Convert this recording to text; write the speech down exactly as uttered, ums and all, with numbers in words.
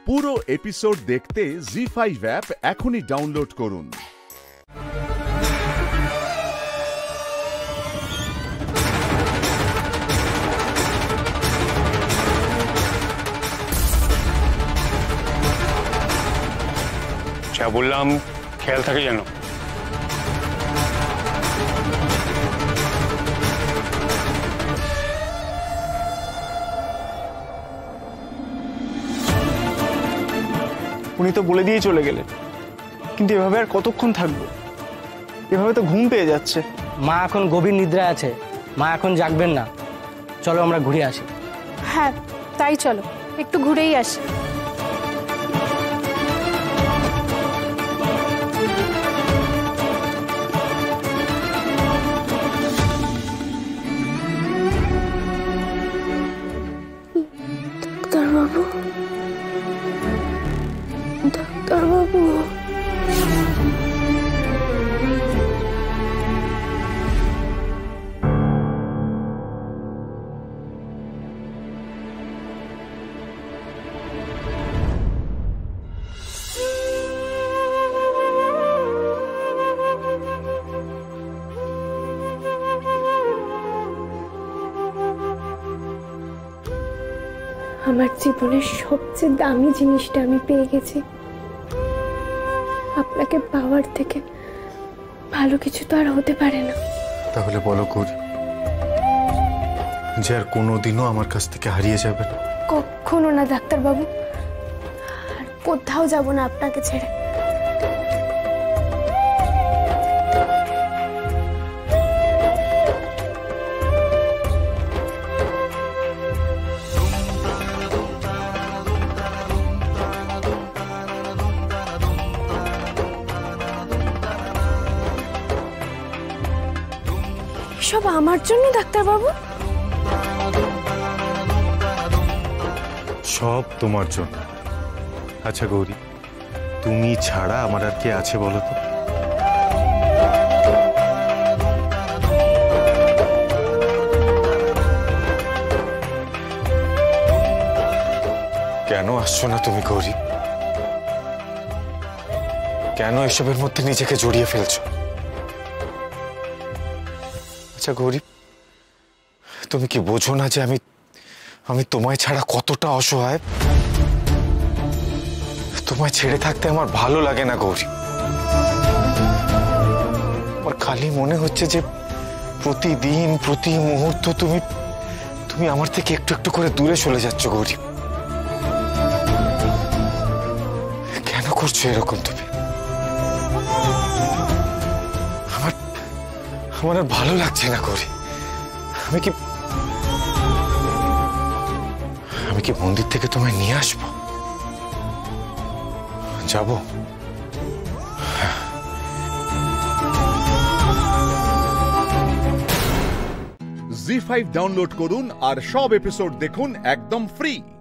পুরো এপিসোড দেখতে Zee five app এখনই ডাউনলোড করুন। যা বললাম খেয়াল থাকে যেন। উনি তো বলে দিয়ে চলে গেলেন, কিন্তু এভাবে আর কতক্ষণ থাকবো? এভাবে তো ঘুম পেয়ে যাচ্ছে। মা এখন গভীর নিদ্রায় আছে, মা এখন জাগবেন না। চলো আমরা ঘুরে আসি। হ্যাঁ তাই চলো, একটু ঘুরেই আসি। ডাক্তারবাবু, ডাক্তারবাবু, আমার জীবনের সবচেয়ে দামি জিনিসটা আমি পেয়ে গেছি। আপনাকে পাওয়ার থেকে ভালো কিছু তো আর হতে পারে না। তাহলে বলো গৌরী, যে আর কোনোদিনও আমার কাছ থেকে হারিয়ে যাবে না? কখনো না ডাক্তারবাবু, আর কোথাও যাব না আপনাকে ছেড়ে। সব আমার জন্য ডাক্তারবাবু? সব তোমার জন্য। আচ্ছা গৌরী, তুমি ছাড়া আমার আর কে আছে বলো তো? কেন আসছো না তুমি গৌরী? কেন এসবের মধ্যে নিজেকে জড়িয়ে ফেলছো? আচ্ছা গৌরী, তুমি কি বোঝো না যে আমি আমি তোমায় ছাড়া কতটা অসহায়? তোমায় ছেড়ে থাকতে আমার ভালো লাগে না গৌরী। আমার খালি মনে হচ্ছে যে প্রতিদিন প্রতি মুহূর্ত তুমি তুমি আমার থেকে একটু একটু করে দূরে চলে যাচ্ছ গৌরী। কেন করছো এরকম তুমি? আমার আমার আর ভালো লাগছে না গৌরী। আমি কি আমি কি মন্দির থেকে তোমায় নিয়ে আসবো? যাবো? জি ফাইভ ডাউনলোড করুন আর সব এপিসোড দেখুন একদম ফ্রি।